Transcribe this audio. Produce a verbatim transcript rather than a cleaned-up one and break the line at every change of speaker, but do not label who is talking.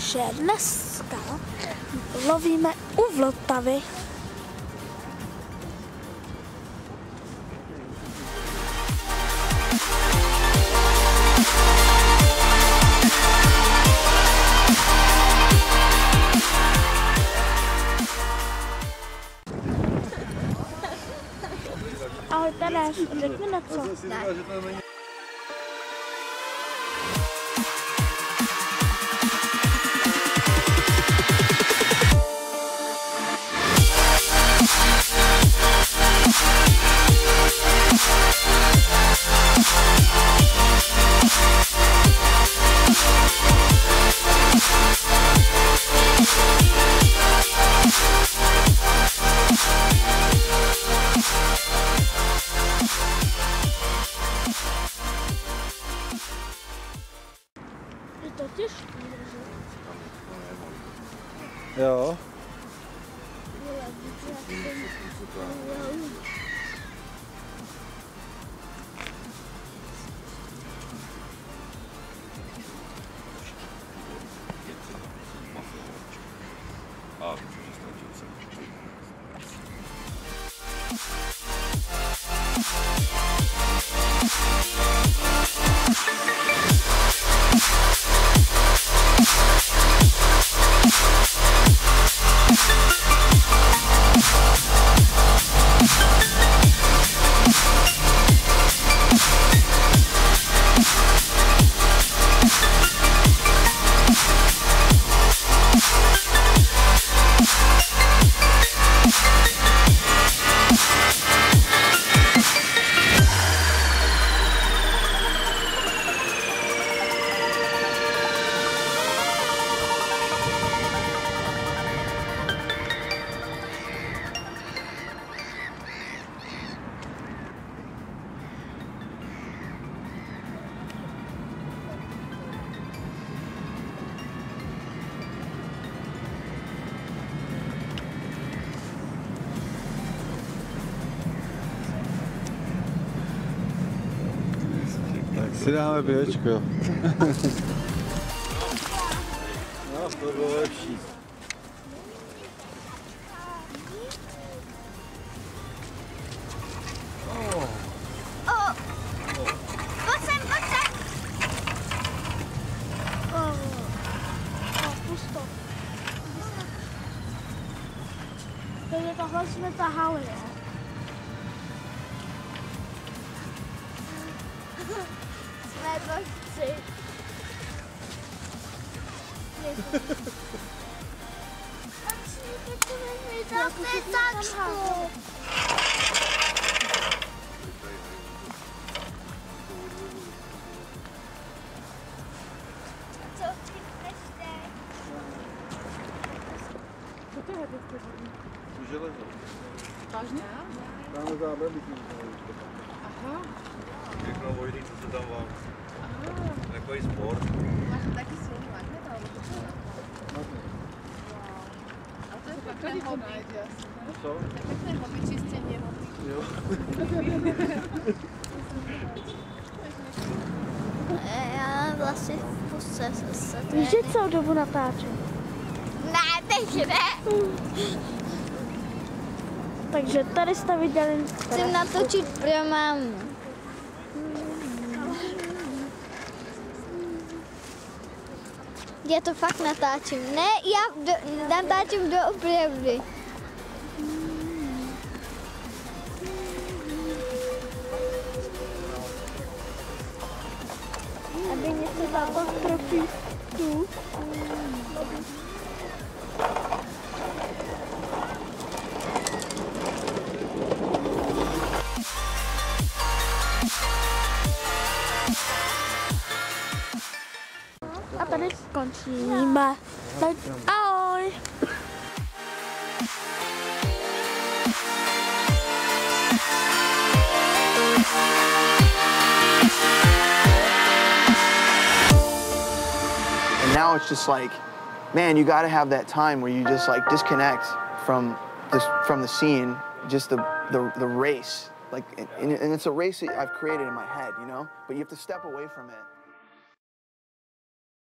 že dneska lovíme u Vltavy. Ahoj, Terez, řekni něco. Je to těžké, že?
Jo. Tak si dáme pivečko. No, to bylo lepší.
Oh. Oh. Pojď sem, pojď sem.
Oh. Oh, pusto. Takže tohle jsme tahali, jo?
Jsme dvořci. Zase tačku. Co ty chcete?
Co to je teď?
Železo.
Vážně?
Dáme zábradlík.
Aha.
Všechno vojdy, co se tam vám. Takový sport.
Máš taky silný magnet, alebo to čo?
Magnet.
A to je pekné hobby.
Co?
Pekné hobby, čistenie vody.
Jo.
Já vlastně v puse se
Víš, že celou dobu natáčím.
Ne, teď ne.
Takže tady jste viděli...
Chci natočit pro mámu. Já to fakt natáčím. Ne, já do, natáčím doopravdy.
Aby něco dalo trofí tu. A tady skončíme. Tak ahoj.
And now it's just like, man, you got to have that time where you just like disconnect from this from the scene, just the the, the race, like, and, and it's a race that I've created in my head, you know. But you have to step away from it.